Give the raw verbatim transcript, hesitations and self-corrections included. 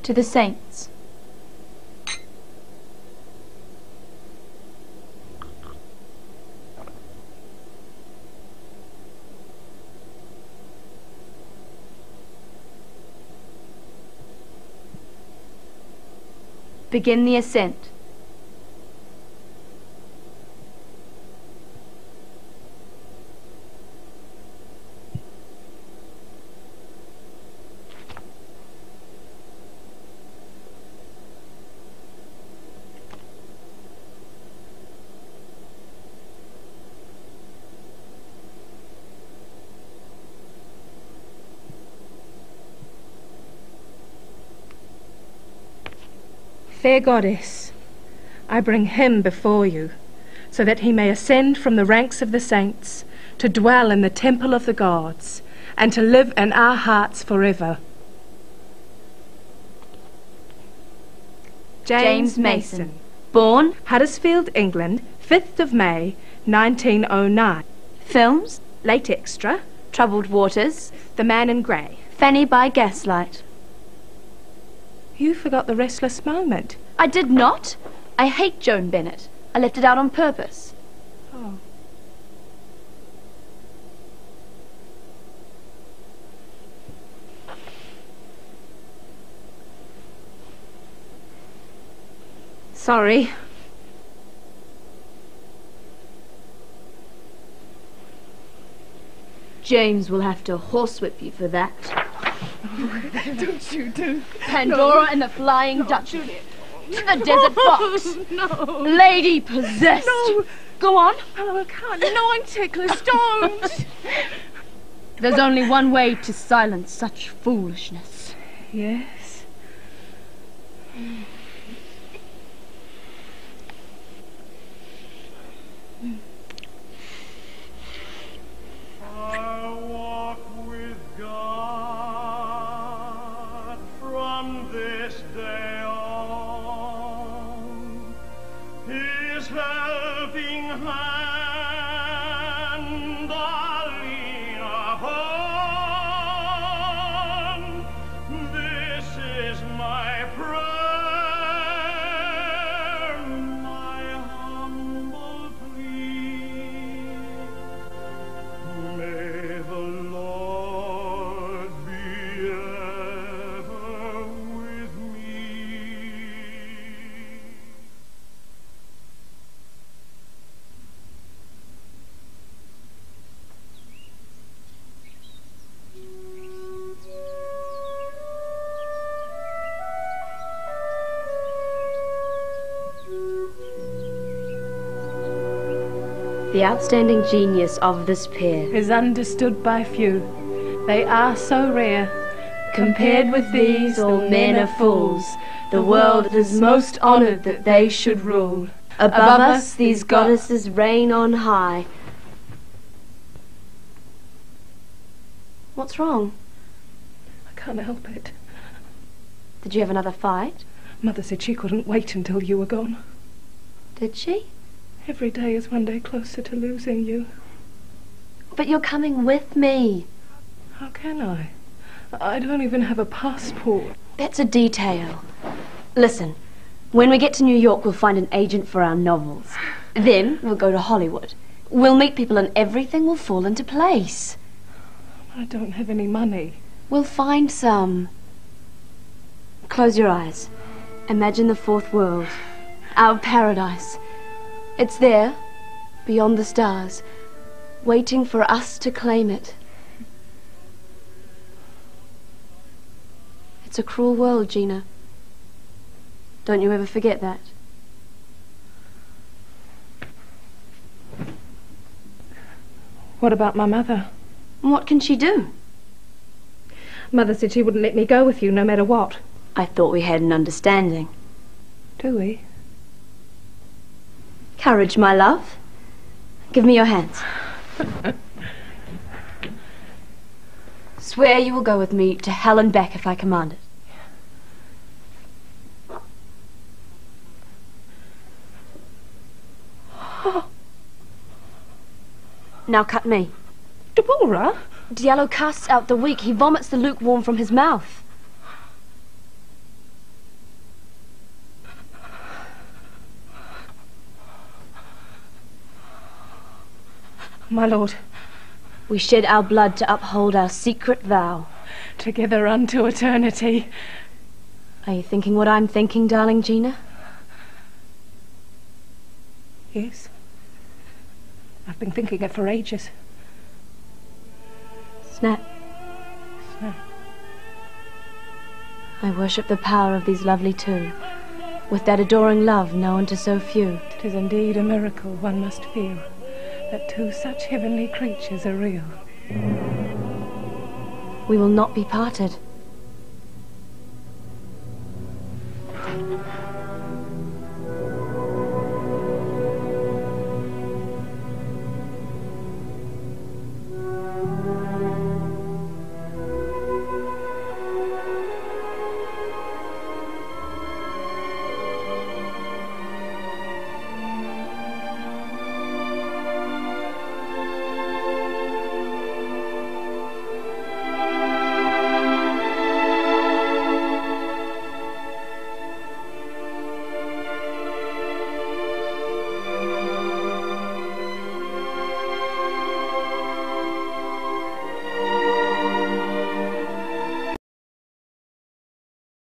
To the saints. Begin the ascent. Fair goddess, I bring him before you, so that he may ascend from the ranks of the saints, to dwell in the temple of the gods, and to live in our hearts forever. James Mason. Born Huddersfield, England, fifth of May, nineteen oh nine. Films Late extra, Troubled Waters, The Man in Grey. Fanny by Gaslight. You forgot The Restless Moment. I did not. I hate Joan Bennett. I left it out on purpose. Oh. Sorry. James will have to horsewhip you for that. Don't you do. Pandora no. and the Flying no, Dutchman. To the Desert Fox. No. Lady possessed. No. Go on. Oh, I can't. No, I'm ticklish. Don't. There's only one way to silence such foolishness. Yes. Helping hand, I'll lean upon. This is my prayer, my humble plea. May the Lord be ever with me. The outstanding genius of this pair is understood by few. They are so rare. Compared with these, all men are fools. The world is most honoured that they should rule. Above us, these goddesses reign on high. What's wrong? I can't help it. Did you have another fight? Mother said she couldn't wait until you were gone. Did she? Every day is one day closer to losing you. But you're coming with me. How can I? I don't even have a passport. That's a detail. Listen, when we get to New York, we'll find an agent for our novels. Then we'll go to Hollywood. We'll meet people and everything will fall into place. I don't have any money. We'll find some. Close your eyes. Imagine the fourth world. Our paradise. It's there, beyond the stars, waiting for us to claim it. It's a cruel world, Gina. Don't you ever forget that. What about my mother? What can she do? Mother said she wouldn't let me go with you no matter what. I thought we had an understanding. Do we? Courage, my love. Give me your hands. Swear you will go with me to hell and back if I command it. Now cut me. Deborah? Diallo casts out the weak. He vomits the lukewarm from his mouth. My lord, We shed our blood to uphold our secret vow. together unto eternity. Are you thinking what I'm thinking, darling Gina? Yes. I've been thinking it for ages. Snap. Snap. I worship the power of these lovely two, with that adoring love known to so few. It is indeed a miracle one must feel, that two such heavenly creatures are real. We will not be parted.